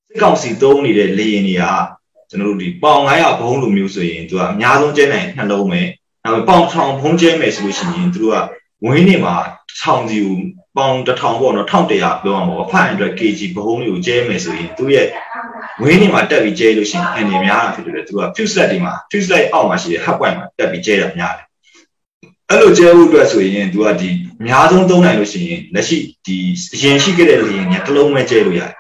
ကောက်စီသုံးနေတဲ့လေရင်တွေကကျွန်တော်တို့ဒီပေါင်900ဘုံလိုမျိုးဆိုရင်သူကအများဆုံးကျဲနိုင်နှလုံးပဲနောက်ပေါင်1000ဘုံကျဲမယ်ဆိုလို့ရှိရင်သူကဝင်းနေမှာ1000စီကိုပေါင်1000ပေါ့နော်1100ပြောအောင်ပေါ့500 kg ဘုံလေးကိုကျဲမယ်ဆိုရင်သူရဲ့ဝင်းနေမှာတက်ပြီးကျဲလို့ရှိရင်အနေများတာဖြစ်တယ်သူက fuse light ဒီမှာ fuse light အောက်မှာရှိတဲ့ hub point မှာတက်ပြီးကျဲတာများတယ်အဲ့လိုကျဲဖို့အတွက်ဆိုရင်သူကဒီအများဆုံးသုံးနိုင်လို့ရှိရင်လက်ရှိဒီအရင်ရှိခဲ့တဲ့လေရင်တစ်လုံးပဲကျဲလို့ရတယ်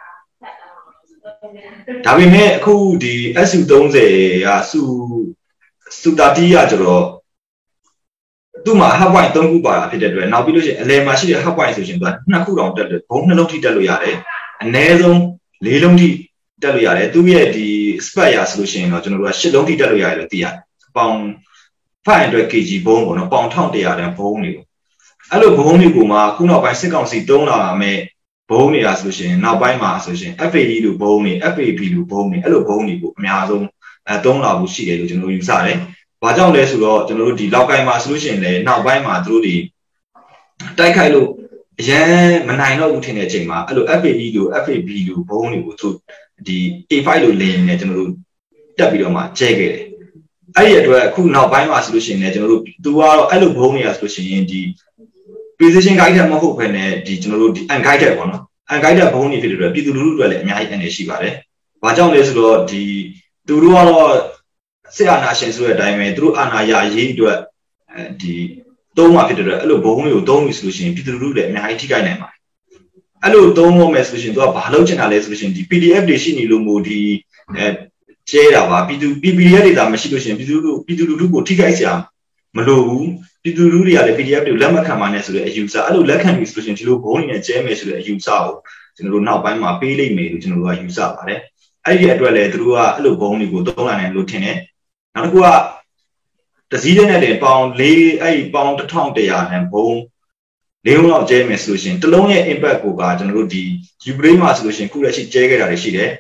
ဒါပေမဲ့အခုဒီ SU30 ကစုတာတီးရကြတော့သူ့မှာ hub point 3ခုပါတာဖြစ်တဲ့အတွက်နောက်ပြီးလို့ရှိရင်အလယ်မှာရှိတဲ့ hub point ဆိုရှင်သူက2ခုတောင်တက်တယ်ဘုံ2လုံးထိတက်လို့ရတယ်အနည်းဆုံး4လုံးထိတက်လို့ရတယ်သူရဲ့ဒီ spec ရဆိုလို့ရှိရင်တော့ကျွန်တော်တို့က8လုံးထိတက်လို့ရတယ်လို့သိရတယ်ပေါင်500 kg ဘုံပေါ့နော်ပေါင်1100တန်ဘုံတွေကိုအဲ့လိုဘုံတွေကိုမှခုနောက်ပိုင်းစစ်ကောင်စီတုံးလာမယ်ဘုံနေတာဆိုလို့ရှိရင်နောက်ပိုင်းမှာဆိုလို့ရှိရင် FAD လို့ဘုံနေ FAB လို့ဘုံနေအဲ့လိုဘုံတွေကိုအများဆုံးတုံးလာဖို့ရှိတယ်လို့ကျွန်တော်ယူဆတယ်။ဘာကြောင့်လဲဆိုတော့ကျွန်တော်တို့ဒီလောက်ကိုင်းမှာဆိုလို့ရှိရင်လည်းနောက်ပိုင်းမှာသူတို့ဒီတိုက်ခိုက်လို့အရန်မနိုင်တော့ဘူးထင်တဲ့အချိန်မှာအဲ့လို FAD လို့ FAB လို့ဘုံတွေကိုသူဒီ A5 လို့လင်းနေကျွန်တော်တို့တက်ပြီးတော့မှကျဲခဲ့တယ်။အဲ့ဒီအတွက်အခုနောက်ပိုင်းမှာဆိုလို့ရှိရင်လည်းကျွန်တော်တို့သူကတော့အဲ့လိုဘုံနေတာဆိုလို့ရှိရင်ဒီ precision guided မဟုတ်ဘဲနဲ့ဒီကျွန်တော်တို့ဒီ unguided ပေါ့နော် unguided ဘုံတွေဖြစ်တဲ့အတွက်ပြည်သူလူထုတွေလည်းအများကြီးအနေရှိပါတယ်။ဘာကြောင့်လဲဆိုတော့ဒီသူတို့ကတော့စစ်အာဏာရှင်ဆိုတဲ့အတိုင်းပဲသူတို့အာဏာရရေးအတွက်ဒီသုံးမှာဖြစ်တဲ့အတွက်အဲ့လိုဘုံတွေကိုသုံးပြီဆိုလို့ရှိရင်ပြည်သူလူထုလည်းအများကြီးထိခိုက်နိုင်ပါတယ်။အဲ့လိုသုံးလို့မယ်ဆိုလို့ရှိရင်သူကဘာလုပ်ချင်တာလဲဆိုလို့ရှိရင်ဒီ PDF တွေရှိနေလို့မို့ဒီကျဲတာပါပြည်သူ PDF တွေသာမရှိလို့ရှိရင်ပြည်သူလူထုကိုထိခိုက်စရာမလိုဘူးပြည်သူလူထုတွေကလည်း PDF တွေကိုလက်မခံပါနဲ့ဆိုတဲ့အယူဆအဲ့လိုလက်ခံပြီဆိုလို့ရှိရင်ဒီလိုဘုံတွေနဲ့ကျဲမယ်ဆိုတဲ့အယူဆကိုကျွန်တော်တို့နောက်ပိုင်းမှာပေးလိုက်မယ်လို့ကျွန်တော်တို့ကယူဆပါတယ်အဲ့ဒီအတွက်လည်းသူတို့ကအဲ့လိုဘုံတွေကိုသုံးလာနိုင်လို့ထင်တယ်နောက်တစ်ခုကတစည်းတဲ့နဲ့ပေါင်4အဲ့ဒီပေါင်1100နဲ့ဘုံ၄လုံးလောက်ကျဲမယ်ဆိုလို့ရှိရင်တစ်လုံးရဲ့ impact ကိုကကျွန်တော်တို့ဒီယူကရိန်းမှာဆိုလို့ရှိရင်ခုလက်ရှိကျဲခဲ့တာတွေရှိတယ်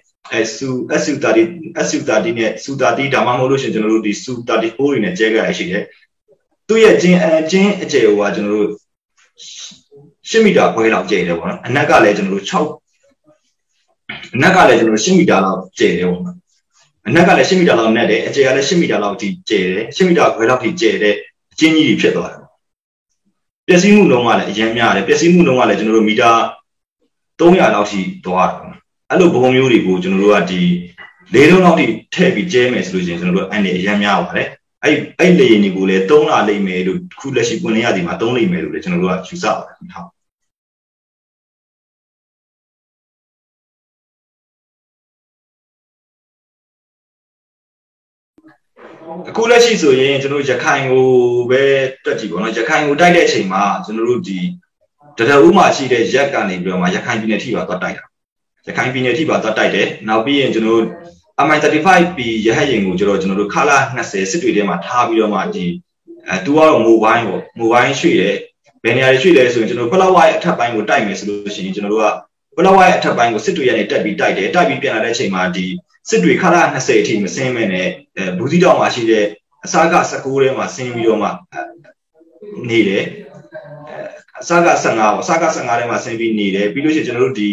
SU30 နဲ့ SU30 ဒါမှမဟုတ်လို့ရှိရင်ကျွန်တော်တို့ဒီ SU34 တွေနဲ့ကျဲခဲ့တာရှိတယ်သူ့ရဲ့ကျင်းအကျယ်ကကျွန်တော်တို့10မီတာခွဲလောက်ကျယ်တယ်ပေါ့နော်အနက်ကလည်းကျွန်တော်တို့6အနက်ကလည်းကျွန်တော်တို့10မီတာလောက်ကျယ်တယ်ပေါ့နော်အနက်ကလည်း10မီတာလောက်နဲ့တယ်အကျယ်ကလည်း10မီတာလောက်ထိကျယ်တယ်10မီတာခွဲလောက်ထိကျယ်တဲ့အကျဉ်းကြီးတွေဖြစ်သွားတယ်ပျက်စီးမှုနှုန်းကလည်းအရင်များတယ်ပျက်စီးမှုနှုန်းကလည်းကျွန်တော်တို့မီတာ300လောက်ထိသွားတယ်အဲ့လိုဘုံမျိုးတွေကိုကျွန်တော်တို့ကဒီ၄လုံးလောက်ထိထည့်ပြီးကျဲမယ်ဆိုလို့ရှိရင်ကျွန်တော်တို့အဲ့ဒီအရင်များပါတယ်အဲ့လေရင်တွေကိုလည်း3လလိမ့်မယ်လို့ခုလက်ရှိပွင့်လင်းရသည်မှာ3လိမ့်မယ်လို့လည်းကျွန်တော်တို့ကယူဆပါတယ်ဟုတ်အခုလက်ရှိဆိုရင်ကျွန်တော်ရခိုင်ကိုပဲတွက်ကြည့်ပေါ့နော်ရခိုင်ကိုတိုက်တဲ့အချိန်မှာကျွန်တော်တို့ဒီတရဦးမှာရှိတဲ့ရက်ကနေပြီးတော့မှရခိုင်ပြည်နယ်ထိပါသွားတိုက်တာရခိုင်ပြည်နယ်ထိပါသွားတိုက်တယ်နောက်ပြီးရင်ကျွန်တော်တို့MI35P ရဟတ်ယာဉ်ကိုကျွန်တော်တို့ခလာ20စစ်တွေထဲမှာထားပြီးတော့မှဒီသူကတော့မိုဘိုင်းပေါ့မိုဘိုင်းရွှေ့တယ်ဘယ်နေရာတွေရွှေ့လဲဆိုရင်ကျွန်တော်ပလောက်ဝါရဲ့အထက်ပိုင်းကိုတိုက်မယ်ဆိုလို့ရှိရင်ကျွန်တော်တို့ကပလောက်ဝါရဲ့အထက်ပိုင်းကိုစစ်တွေရနေတက်ပြီးတိုက်တယ်တိုက်ပြီးပြန်လာတဲ့အချိန်မှာဒီစစ်တွေခလာ20အထိမစင်းမဲနဲ့ဘူးစီတောင်မှာရှိတဲ့အစားက19ထဲမှာဆင်းပြီးတော့မှနေတယ်အစားက15ပေါ့အစားက15ထဲမှာဆင်းပြီးနေတယ်ပြီးလို့ရှိရင်ကျွန်တော်တို့ဒီ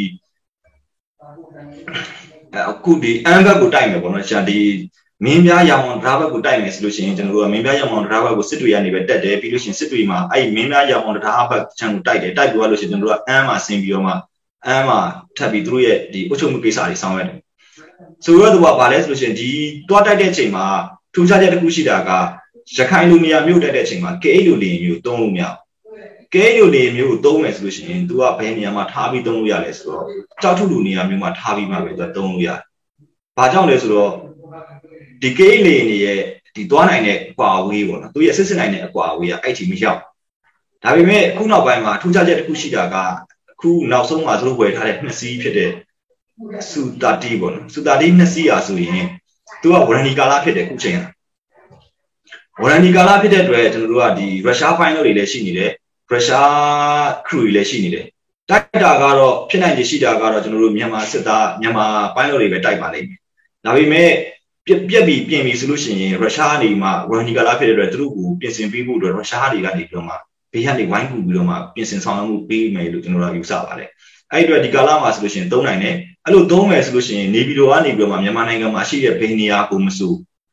အခုဒီအန်ဘက်ကိုတိုက်မယ်ပေါ့နော်ရှာဒီမင်းပြားရောင်အောင်ဒရာဘက်ကိုတိုက်မယ်ဆိုလို့ရှိရင်ကျွန်တော်တို့ကမင်းပြားရောင်အောင်ဒရာဘက်ကိုစစ်တွေကနေပဲတက်တယ်ပြီးလို့ရှိရင်စစ်တွေမှာအဲ့မင်းပြားရောင်အောင်ဒရာဘက်ချမ်းကိုတိုက်တယ်တိုက်ပြီးလို့ရှိရင်ကျွန်တော်တို့ကအန်မှာဆင်းပြီးတော့မှအန်မှာထပ်ပြီးသူတို့ရဲ့ဒီအုပ်ချုပ်မှုကိစ္စတွေဆောင်ရွက်တယ်ဆိုတော့သူကဘာလဲဆိုလို့ရှိရင်ဒီတွားတိုက်တဲ့အချိန်မှာထူးခြားချက်တစ်ခုရှိတာကရခိုင်လူနေရာမြို့တက်တဲ့အချိန်မှာ KA လူနေမျိုးသုံးလို့မရဘူးKA လူနေမျိုးကိုသုံးမယ်ဆိုလို့ရှိရင်သူကဘယ်နေရာမှာထားပြီးသုံးလို့ရလဲဆိုတော့ကြောက်ထုလူနေရာမျိုးမှာထားပြီးမှပဲသူကသုံးလို့ရတယ်။ဘာကြောင့်လဲဆိုတော့ဒီ KA လေနေရဲ့ဒီသွားနိုင်တဲ့အကွာအဝေးပေါ့နော်သူရဲ့စစ်စစ်နိုင်တဲ့အကွာအဝေးကအဲ့ဒီမရောက်ဒါပေမဲ့အခုနောက်ပိုင်းမှာထူးခြားချက်တစ်ခုရှိတာကအခုနောက်ဆုံးမှာသူတို့ဝယ်ထားတဲ့2စီးဖြစ်တဲ့စုတာတီပေါ့နော်စုတာတီ2စီးอ่ะဆိုရင်သူကဝရန်ဒီကာလာဖြစ်တယ်ခုချိန်ကဝရန်ဒီကာလာဖြစ်တဲ့အတွက်ကျွန်တော်တို့ကဒီရုရှားဖိုင်လို့တွေလည်းရှိနေတယ်ရုရှားခရူတွေလည်းရှိနေတယ်တိုက်တာကတော့ဖြစ်နိုင်ခြေရှိတာကတော့ကျွန်တော်တို့မြန်မာစစ်သားမြန်မာပိုင်းလို့တွေပဲတိုက်ပါလိမ့်မယ်ဒါပေမဲ့ပြက်ပြီးပြင်ပြီးဆိုလို့ရှိရင်ရုရှားနေမှာဝရန်ဒီကာလာဖြစ်တဲ့အတွက်သူတို့ကိုပြင်ဆင်ပေးဖို့အတွက်ရုရှားတွေကနေပြီးတော့မှဘေးကနေဝိုင်းကူပြီးတော့မှပြင်ဆင်ဆောင်ရွက်မှုပေးမယ်လို့ကျွန်တော်တို့ယူဆပါတယ်အဲ့အတွက်ဒီကာလမှာဆိုလို့ရှိရင်သုံးနိုင်တယ်အဲ့လိုသုံးမယ်ဆိုလို့ရှိရင်နေပြည်တော်ကနေပြီးတော့မှမြန်မာနိုင်ငံမှာရှိတဲ့ဘယ်နေရာကိုမဆို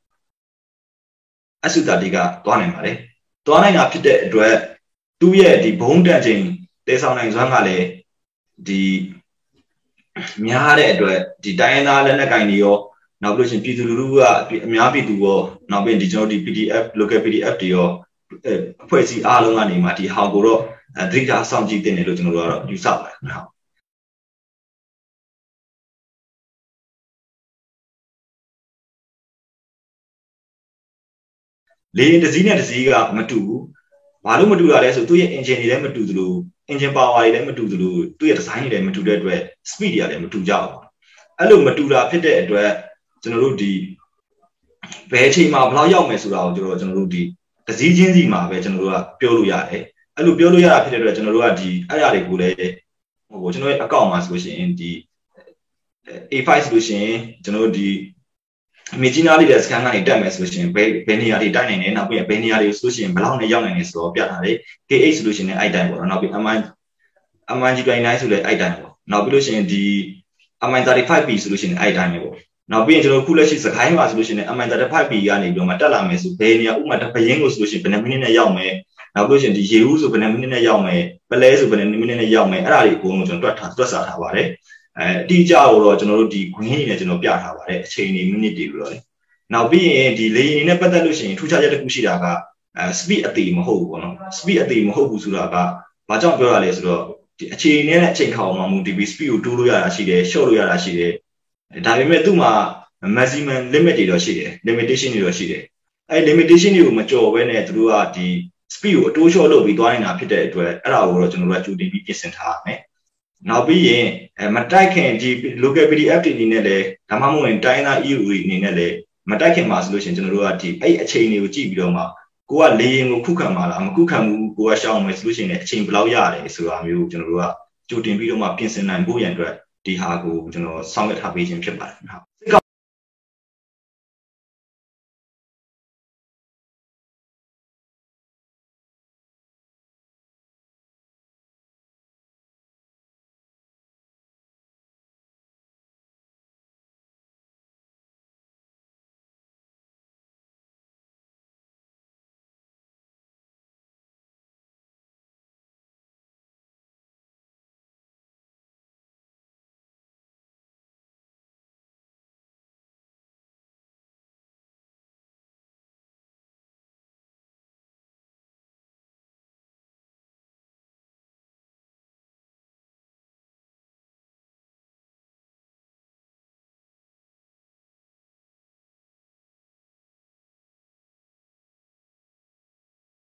အဆုတာတိကသွားနိုင်ပါတယ်သွားနိုင်တာဖြစ်တဲ့အတွက်သူ့ရဲ့ဒီဘုံတန်ချိန်တဲဆောင်နိုင်စွမ်းကလည်းဒီများတဲ့အတွက်ဒီတိုင်းရင်းသားလက်နက်ကိုင်တွေရောနောက်ပြီးလို့ရှိရင်ပြည်သူလူထုကအများပြည်သူရောနောက်ပြီးဒီကျွန်တော်ဒီ PDF local PDF တွေရောအဖွဲ့အစည်းအားလုံးကနေမှဒီဟာကိုတော့သတိထားစောင့်ကြည့်တင်တယ်လို့ကျွန်တော်တို့ကတော့ယူဆပါတယ်ခင်ဗျာလေတစည်းနဲ့တစည်းကမတူဘူးဘာလို့မတူတာလဲဆိုသူ့ရဲ့ engine တွေလည်းမတူသလို engine power တွေလည်းမတူသလိုသူ့ရဲ့ design တွေလည်းမတူတဲ့အတွက် speed တွေကလည်းမတူကြဘူးအဲ့လိုမတူတာဖြစ်တဲ့အတွက်ကျွန်တော်တို့ဒီဘယ်အချိန်မှာဘယ်လောက်ရောက်မယ်ဆိုတာကိုကျွန်တော်တို့ဒီတစည်းချင်းစီမှာပဲကျွန်တော်တို့ကပြောလို့ရတယ်အဲ့လိုပြောလို့ရတာဖြစ်တဲ့အတွက်ကျွန်တော်တို့ကဒီအဲ့ရတွေကိုလည်းကျွန်တော်ရဲ့အကောင့်မှာဆိုလို့ရှိရင်ဒီ A5 ဆိုလို့ရှိရင်ကျွန်တော်တို့ဒီမြေကြီးနားလေးတဲ့စကန်ကနေတက်မယ်ဆိုလို့ရှိရင်ဘယ်နေရာတွေတိုက်နိုင်တယ်နောက်ပြီးဘယ်နေရာတွေဆိုလို့ရှိရင်ဘယ်လောက်နဲ့ရောက်နိုင်တယ်ဆိုတော့ပြထားတယ် K8 ဆိုလို့ရှိရင်အဲ့တိုင်းပေါ့နော်နောက်ပြီး MG29 ဆိုလည်းအဲ့တိုင်းပေါ့နောက်ပြီးလို့ရှိရင်ဒီ MI35P ဆိုလို့ရှိရင်အဲ့တိုင်းပဲပေါ့နောက်ပြီးရင်ကျွန်တော်ခုလက်ရှိစကိုင်းမှာဆိုလို့ရှိရင် MI35P ကနေပြီးတော့မှတက်လာမယ်ဆိုဘယ်နေရာဥမာတပရင်းကိုဆိုလို့ရှိရင်ဘယ်နှမိနစ်နဲ့ရောက်မယ်နောက်ပြီးလို့ရှိရင်ဒီရေဦးဆိုဘယ်နှမိနစ်နဲ့ရောက်မယ်ပလဲဆိုဘယ်နှမိနစ်နဲ့ရောက်မယ်အဲ့ဒါတွေအကုန်လုံးကျွန်တော်တွက်ဆထားပါတယ်အတိအကျကိုတော့ကျွန်တော်တို့ဒီ green နဲ့ကျွန်တော်ပြထားပါတယ်အချိန်တွေမိနစ်တွေလို့နောက်ပြီးရင်ဒီလေယာဉ်နဲ့ပတ်သက်လို့ရှိရင်ထူးခြားချက်တစ်ခုရှိတာကspeed အသေးမဟုတ်ဘူးပေါ့နော် speed အသေးမဟုတ်ဘူးဆိုတာကဘာကြောင့်ပြောရလဲဆိုတော့ဒီအချိန်နဲ့အချိန်ခေါင်မှာမူ DB speed ကိုတိုးလို့ရတာရှိတယ် short လို့ရတာရှိတယ်ဒါပေမဲ့သူ့မှာ maximum limit တွေတော့ရှိတယ် limitation တွေတော့ရှိတယ်အဲ limitation တွေကိုမကျော်ဘဲနဲ့သူတို့ကဒီ speed ကိုအတိုး short လုပ်ပြီးသွားနေတာဖြစ်တဲ့အတွက်အဲ့ဒါကိုတော့ကျွန်တော်တို့ကကြိုတင်ပြီးပြင်ဆင်ထားရမယ်နောက်ပြီးရင်မတိုက်ခင်ဒီ local PDF တွေအနေနဲ့လည်းဒါမှမဟုတ်ရင်တိုင်းသား EU တွေအနေနဲ့လည်းမတိုက်ခင်မှာဆိုလို့ရှိရင်ကျွန်တော်တို့ကဒီအဲ့အချိန်တွေကိုကြည့်ပြီးတော့မှကိုကလေရင်ကိုခုခံမှာလားမခုခံဘူးကိုကရှောင်းမယ်ဆိုလို့ရှိရင်အချိန်ဘယ်လောက်ရတယ်ဆိုတာမျိုးကျွန်တော်တို့ကကြိုတင်ပြီးတော့မှပြင်ဆင်နိုင်ဖို့ရန်အတွက်ဒီဟာကိုကျွန်တော်ဆောင်ရွက်ထားပေးခြင်းဖြစ်ပါတယ်ဟုတ်